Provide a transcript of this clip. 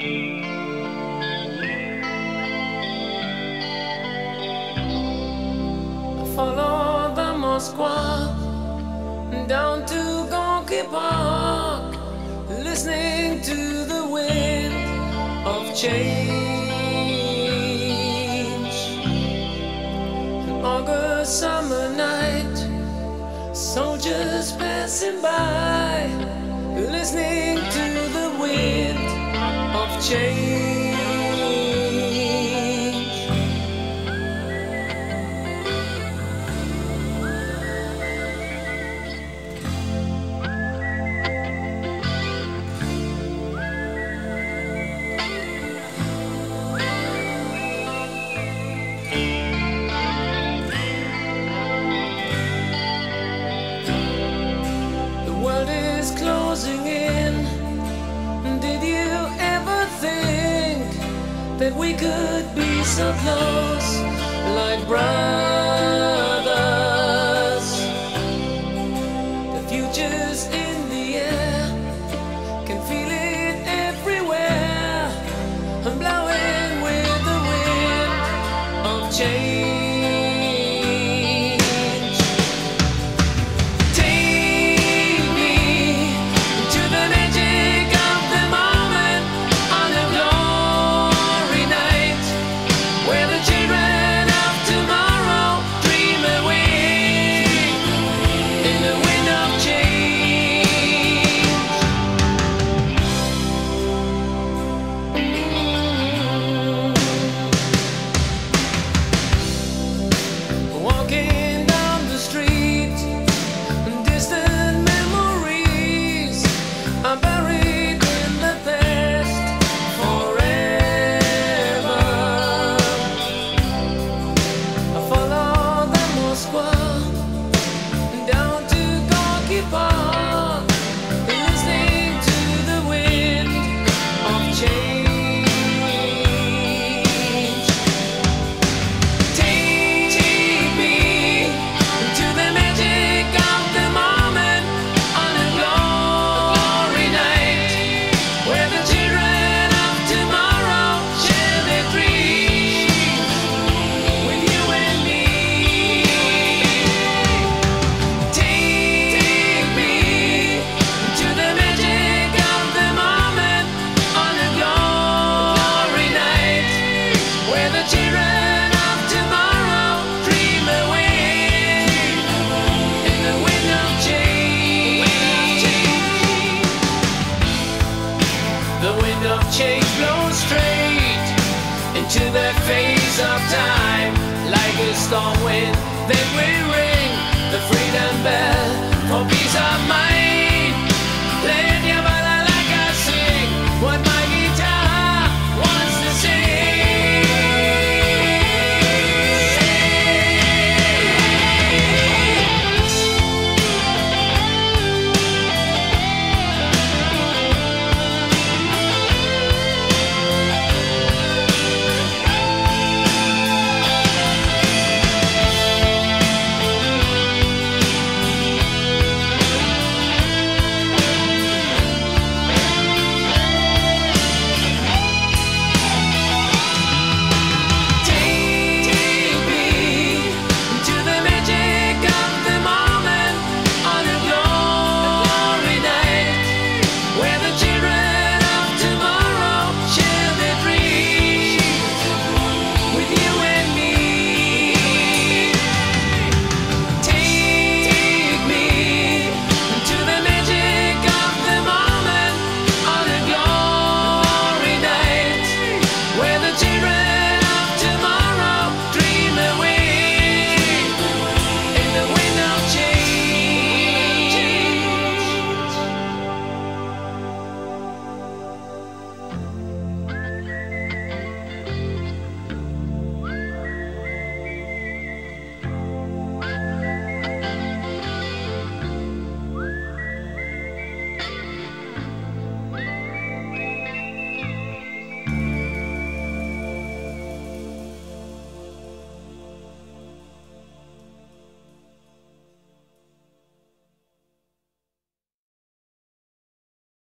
Follow the Moskva down to Gorky Park, listening to the wind of change. An August summer night, soldiers passing by, listening to the wind of change. Closing in. Did you ever think that we could be so close, like brothers? The future's in the air, can feel it everywhere. I'm blowing with the wind of change. Change blows straight into the face of time, like a storm wind. Then we ring the freedom bell for peace of mind.